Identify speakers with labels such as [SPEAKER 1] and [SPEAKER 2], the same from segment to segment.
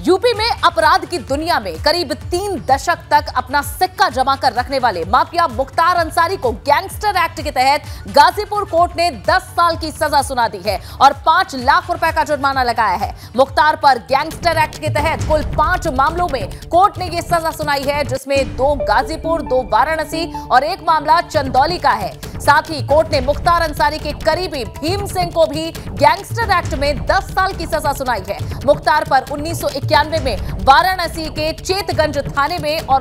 [SPEAKER 1] UP में अपराध की दुनिया में करीब 3 दशक तक अपना सिक्का जमा कर रखने वाले माफिया मुख्तार अंसारी को गैंगस्टर एक्ट के तहत गाजीपुर कोर्ट ने 10 साल की सजा सुना दी है और 5 लाख रुपए का जुर्माना लगाया है। मुख्तार पर गैंगस्टर एक्ट के तहत कुल 5 मामलों में कोर्ट ने यह सजा सुनाई है, जिसमें 2 गाजीपुर, 2 वाराणसी और 1 मामला चंदौली का है। साथ ही कोर्ट ने मुख्तार अंसारी के करीबी भीम सिंह को भी गैंगस्टर एक्ट में 10 साल की सजा सुनाई है। मुख्तार पर 1991 में वाराणसी के चेतगंज थाने में और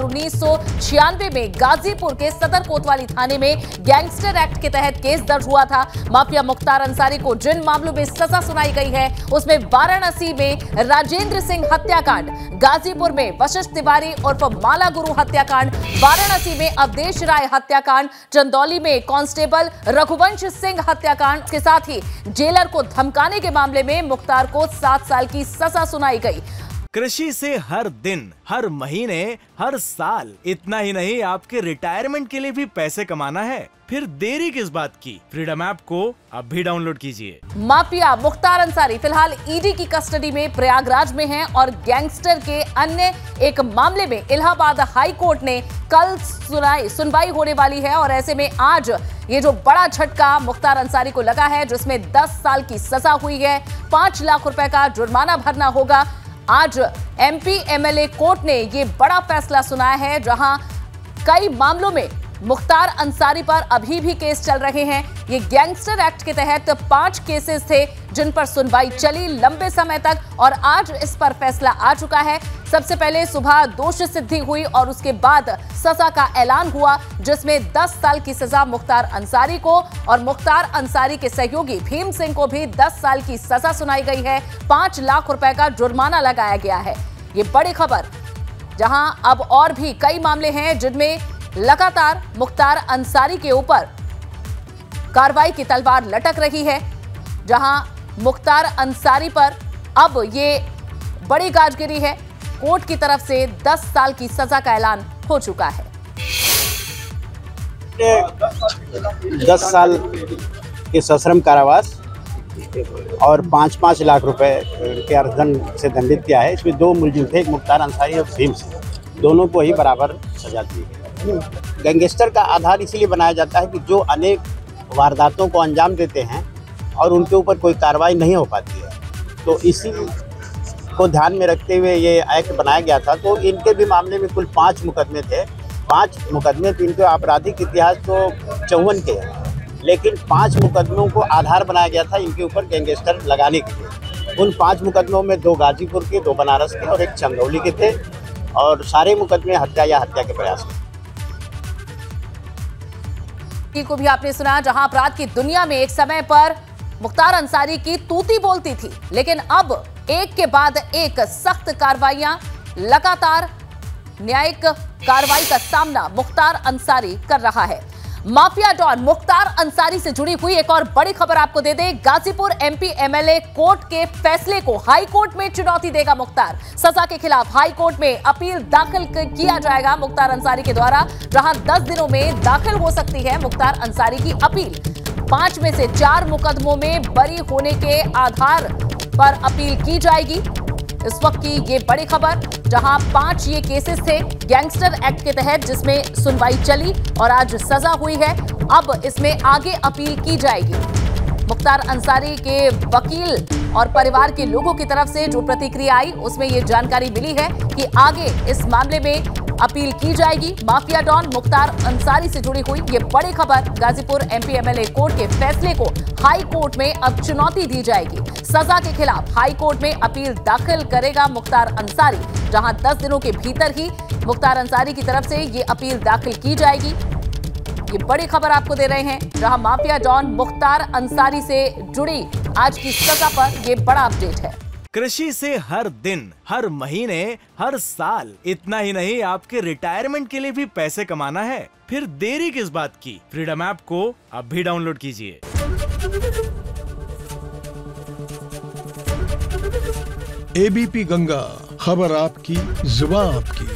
[SPEAKER 1] 1996 में गाजीपुर के सदर कोतवाली थाने में गैंगस्टर एक्ट के तहत केस दर्ज हुआ था। माफिया मुख्तार अंसारी को जिन मामलों में सजा सुनाई गई है उसमें वाराणसी में राजेंद्र सिंह हत्याकांड, गाजीपुर में वशिष्ठ तिवारी उर्फ माला गुरु हत्याकांड, वाराणसी में अवधेश राय हत्याकांड, चंदौली में कांस्टेबल रघुवंश सिंह हत्याकांड के साथ ही जेलर को धमकाने के मामले में मुख्तार को 7 साल की सजा सुनाई गई।
[SPEAKER 2] कृषि से हर दिन, हर महीने, हर साल, इतना ही नहीं आपके रिटायरमेंट के लिए भी पैसे कमाना है, फिर देरी किस बात की। फ्रीडम ऐप को अब भी डाउनलोड कीजिए।
[SPEAKER 1] माफिया मुख्तार अंसारी फिलहाल ईडी की कस्टडी में प्रयागराज में हैं और गैंगस्टर के अन्य एक मामले में इलाहाबाद हाई कोर्ट ने कल सुनवाई होने वाली है और ऐसे में आज ये जो बड़ा झटका मुख्तार अंसारी को लगा है, जिसमें 10 साल की सजा हुई है, 5 लाख रुपए का जुर्माना भरना होगा। आज एमपी एमएलए कोर्ट ने ये बड़ा फैसला सुनाया है, जहां कई मामलों में मुख्तार अंसारी पर अभी भी केस चल रहे हैं। ये गैंगस्टर एक्ट के तहत 5 केसेस थे जिन पर सुनवाई चली लंबे समय तक और आज इस पर फैसला आ चुका है। सबसे पहले सुबह दोष सिद्धि हुई और उसके बाद सजा का ऐलान हुआ, जिसमें 10 साल की सजा मुख्तार अंसारी को और मुख्तार अंसारी के सहयोगी भीम सिंह को भी 10 साल की सजा सुनाई गई है। 5 लाख रुपए का जुर्माना लगाया गया है। ये बड़ी खबर, जहां अब और भी कई मामले हैं जिनमें लगातार मुख्तार अंसारी के ऊपर कार्रवाई की तलवार लटक रही है, जहां मुख्तार अंसारी पर अब ये बड़ी गाजगिरी है। कोर्ट की तरफ से 10 साल की सजा का ऐलान हो चुका है।
[SPEAKER 3] 10 साल के सश्रम कारावास और 5-5 लाख रुपए के अर्थदंड से दंडित किया है। इसमें 2 मुलजिम थे, एक मुख्तार अंसारी और भीम सिंह, दोनों को ही बराबर सजा दी है। गैंगस्टर का आधार इसीलिए बनाया जाता है कि जो अनेक वारदातों को अंजाम देते हैं और उनके ऊपर कोई कार्रवाई नहीं हो पाती है, तो इसी को ध्यान में रखते हुए ये एक्ट बनाया गया था। तो इनके भी मामले में कुल 5 मुकदमे थे। 5 मुकदमे तो इनके आपराधिक इतिहास तो 54 के हैं, लेकिन 5 मुकदमों को आधार बनाया गया था इनके ऊपर गैंगस्टर लगाने के लिए। उन 5 मुकदमों में 2 गाजीपुर के, 2 बनारस के और 1 चंदौली के थे और सारे मुकदमे हत्या या हत्या के प्रयास के।
[SPEAKER 1] को भी आपने सुना, जहां अपराध की दुनिया में एक समय पर मुख्तार अंसारी की तूती बोलती थी, लेकिन अब एक के बाद एक सख्त कार्रवाइयां, लगातार न्यायिक कार्रवाई का सामना मुख्तार अंसारी कर रहा है। माफिया डॉन मुख्तार अंसारी से जुड़ी हुई एक और बड़ी खबर आपको दे दें। गाजीपुर एमपी एमएलए कोर्ट के फैसले को हाई कोर्ट में चुनौती देगा मुख्तार। सजा के खिलाफ हाई कोर्ट में अपील दाखिल किया जाएगा मुख्तार अंसारी के द्वारा, जहां 10 दिनों में दाखिल हो सकती है मुख्तार अंसारी की अपील। 5 में से 4 मुकदमों में बरी होने के आधार पर अपील की जाएगी। इस वक्त की ये बड़ी खबर, जहां 5 ये केसेस थे गैंगस्टर एक्ट के तहत, जिसमें सुनवाई चली और आज सजा हुई है। अब इसमें आगे अपील की जाएगी। मुख्तार अंसारी के वकील और परिवार के लोगों की तरफ से जो प्रतिक्रिया आई, उसमें ये जानकारी मिली है कि आगे इस मामले में अपील की जाएगी। माफिया डॉन मुख्तार अंसारी से जुड़ी हुई ये बड़ी खबर, गाजीपुर एमपी एमएलए कोर्ट के फैसले को हाई कोर्ट में अब चुनौती दी जाएगी। सजा के खिलाफ हाई कोर्ट में अपील दाखिल करेगा मुख्तार अंसारी, जहां 10 दिनों के भीतर ही मुख्तार अंसारी की तरफ से ये अपील दाखिल की जाएगी। ये बड़ी खबर आपको दे रहे हैं, जहां माफिया डॉन मुख्तार अंसारी से जुड़ी आज की सजा पर यह बड़ा अपडेट है।
[SPEAKER 2] कृषि से हर दिन, हर महीने, हर साल, इतना ही नहीं आपके रिटायरमेंट के लिए भी पैसे कमाना है, फिर देरी किस बात की। फ्रीडम ऐप को अब भी डाउनलोड कीजिए।
[SPEAKER 4] एबीपी गंगा, खबर आपकी, जुबान आपकी।